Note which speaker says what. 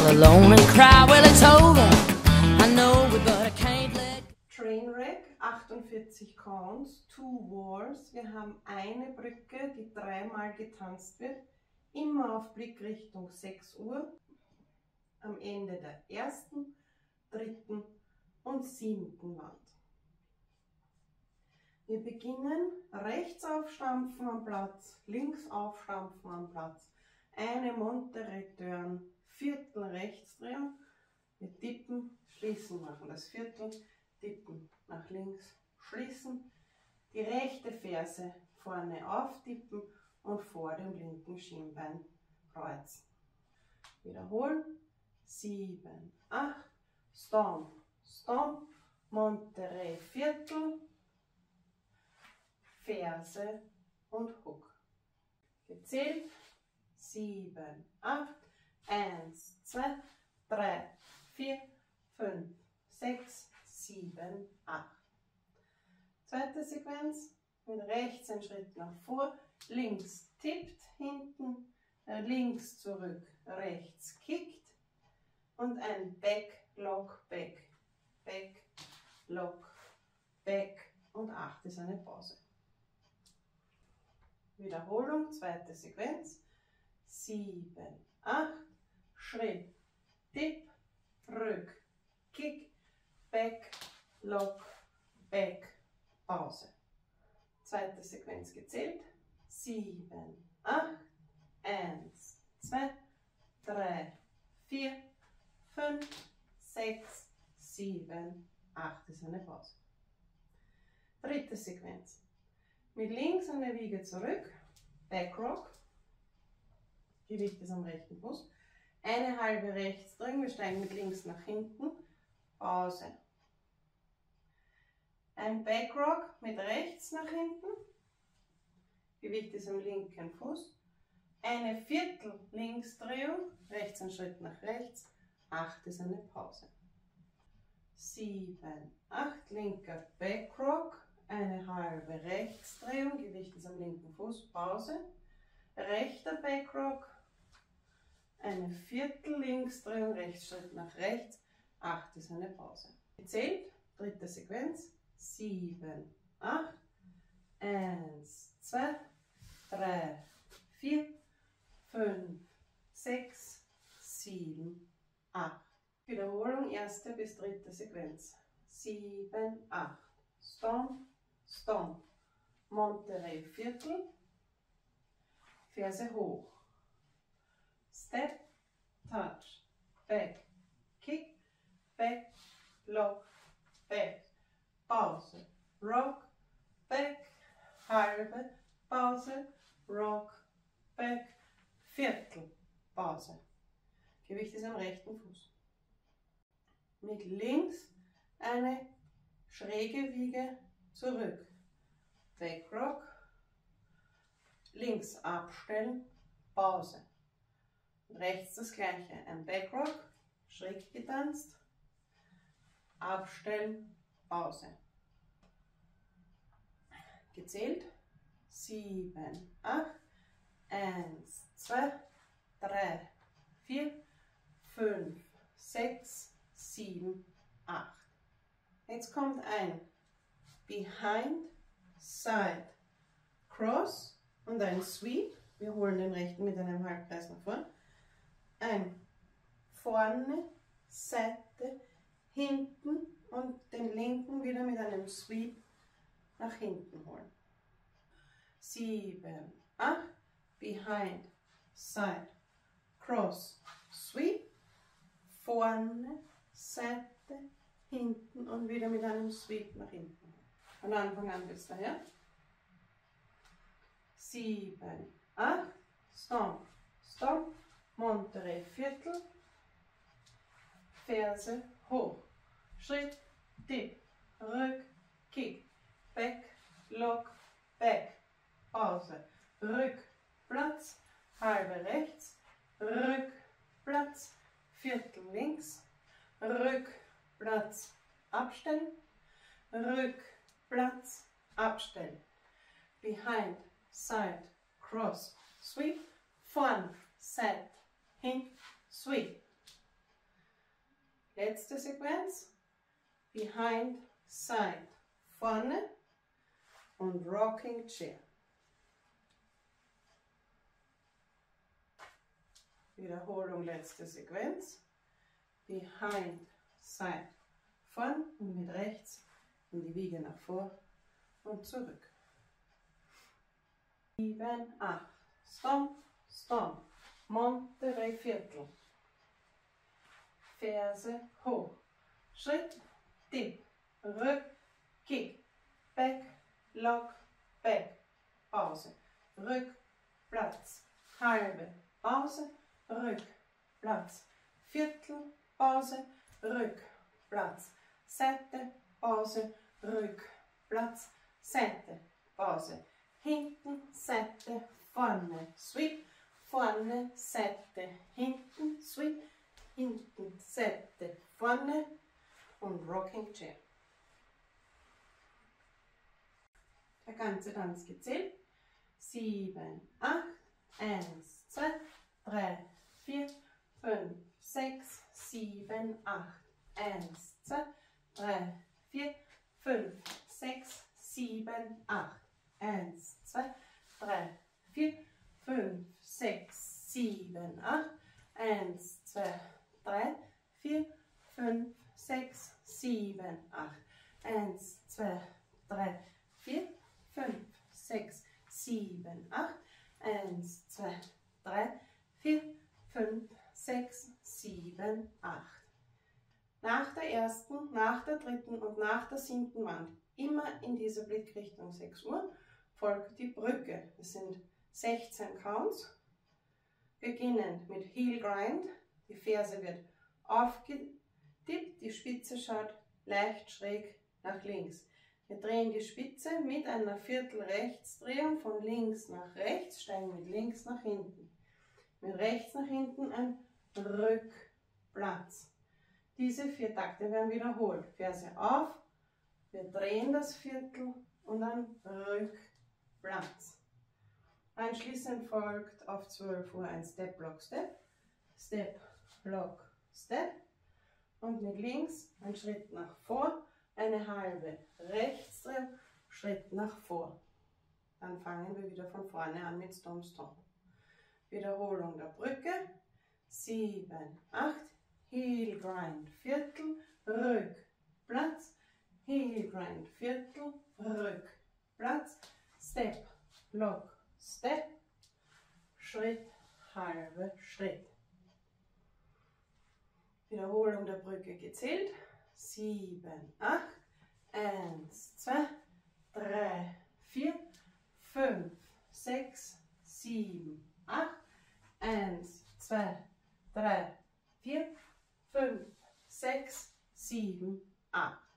Speaker 1: alone and cry, well it's over. I know it, but I can't let go.
Speaker 2: Trainwreck, 48 Counts, 2 Walls. Wir haben eine Brücke, die 3-mal getanzt wird, immer auf Blickrichtung 6 Uhr, am Ende der ersten, dritten und 7. Wand. Wir beginnen rechts aufstampfen am Platz, links aufstampfen am Platz, eine Monte-Return, Viertel rechts drehen, wir tippen, schließen, machen das Viertel, tippen, nach links, schließen, die rechte Ferse vorne auftippen und vor dem linken Schienbein kreuzen. Wiederholen, 7, 8, Stomp, Stomp, Monte Viertel, Ferse und Hook. Gezählt, 7, 8, 1, 2, 3, 4, 5, 6, 7, 8. Zweite Sequenz, mit rechts einen Schritt nach vor, links tippt hinten, links zurück, rechts kickt und ein Back, Lock, Back, Back, Lock, Back und 8 ist eine Pause. Wiederholung, zweite Sequenz, 7, 8, Schritt, Tipp, Rück, Kick, Back, Lock, Back, Pause. Zweite Sequenz gezählt, 7, 8, 1, 2, 3, 4, 5, 6, 7, 8 ist eine Pause. Dritte Sequenz. Mit links eine Wiege zurück, Back Rock, Gewicht ist am rechten Fuß, eine halbe rechts drehen, wir steigen mit links nach hinten, Pause. Ein Back Rock mit rechts nach hinten, Gewicht ist am linken Fuß, eine Viertel Linksdrehung, rechts ein Schritt nach rechts, 8 ist eine Pause. 7, 8, linker Back Rock, eine halbe Rechtsdrehung, Gewicht ist am linken Fuß, Pause. Rechter Back Rock, eine Viertel Linksdrehung, Rechtsschritt nach rechts, 8 ist eine Pause. Gezählt, dritte Sequenz, 7, 8, 1, 2, 3, 4, 5, 6, 7, 8. Wiederholung, erste bis dritte Sequenz. 7, 8. Stomp, Stomp. Monte Viertel. Ferse hoch. Step, Touch. Back, Kick, Back, Lock, Back. Pause. Rock, Back, halbe, Pause, Rock, Back, Viertel, Pause. Gewicht ist am rechten Fuß. Mit links eine schräge Wiege zurück. Back Rock, links abstellen, Pause. Rechts das gleiche, ein Back Rock, schräg getanzt, abstellen, Pause. Gezählt, 7, 8, 1, 2, 3, 4, 5, 6, 7, 8. Jetzt kommt ein Behind, Side, Cross und ein Sweep. Wir holen den rechten mit einem Halbkreis nach vorn. Ein vorne, Seite, hinten und den linken wieder mit einem Sweep nach hinten holen. 7, 8, Behind, Side, Cross, Sweep, vorne, Seite, hinten und wieder mit einem Sweep nach hinten. Von Anfang an bis daher. 7, 8, Stomp, Stomp, Monte Viertel, Ferse hoch, Schritt, Tipp, Rück, Kick, Back, Lock, Back, Pause, Rück, Platz, halbe rechts, Rück, Platz, Viertel links, Rück, Platz, abstellen, Rück, Platz, abstellen, Behind, Side, Cross, Sweep, vorn, Side, hin, Sweep, Letzte Sequenz. Behind, side, vorne und Rocking Chair. Wiederholung, letzte Sequenz. Behind, side, vorn und mit rechts in die Wiege nach vor und zurück. 7, 8. Stomp, stomp. Monte, 3/4. Ferse hoch. Schritt, Dip, Rück, Kick, Back, Lock, Back, Pause, Rück, Platz, halbe, Pause, Rück, Platz, Viertel, Pause, Rück, Platz, Seite, Pause, Rück, Platz, Seite, Pause, hinten, Seite, vorne, Sweep, vorne, Seite, hinten, Sweep, hinten, Seite, vorne und Rocking Chair. Der ganze Tanz gezählt. 7, 8, 1, 2, 3, 4, 5, 6, 7, 8, 1, 2, 3, 4, 5, 6, 7, 8, 1, 2, 3, 4, 5, 6, 7, 8, 1, 2, 3, 4, 5, 6, 7, 8, 1, 2, 3, 4, 5, 6, 7, 8, 1, 2, 3, 4, 5, 6, 7, 8. Nach der ersten, nach der dritten und nach der 7. Wand, immer in dieser Blickrichtung 6 Uhr, folgt die Brücke. Es sind 16 Counts. Beginnend mit Heel Grind. Die Ferse wird aufgetippt, die Spitze schaut leicht schräg nach links. Wir drehen die Spitze mit einer Viertel-Rechtsdrehung von links nach rechts, steigen mit links nach hinten. Mit rechts nach hinten ein Rückplatz. Diese 4 Takte werden wiederholt. Ferse auf, wir drehen das Viertel und dann Rückplatz. Anschließend folgt auf 12 Uhr ein Step, Block, Step, Step, Block, Step und mit links ein Schritt nach vor, eine halbe Rechtsdrehung, Schritt nach vor. Dann fangen wir wieder von vorne an mit Stomp, Stomp. Wiederholung der Brücke. 7, 8, Heel Grind, Viertel, Rückplatz, Heel Grind, Viertel, Rückplatz, Step, Block, Step, Schritt, halbe Schritt. Wiederholung der Brücke gezählt. 7, 8, 1, 2, 3, 4, 5, 6, 7, 8, 1, 2, 3, 4, 5, 6, 7, 8.